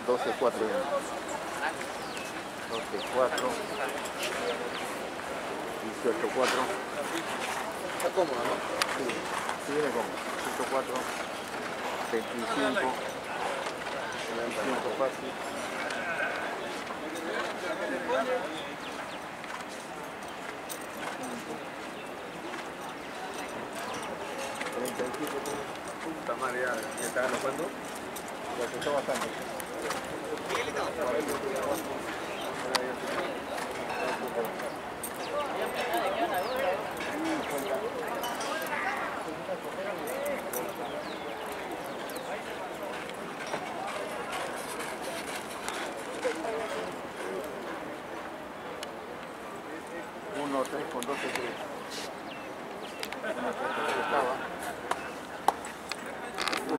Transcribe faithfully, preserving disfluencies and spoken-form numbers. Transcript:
doce cuatro. doce cuatro. dieciocho cuatro. Está cómodo, ¿no? Sí, sí viene cómodo. dieciocho cuatro. veinticinco. veinticinco fácil. treinta y siete. Puta madre, ya, ya está alojando. Ya se está bastante. uno, tres con doce, tres.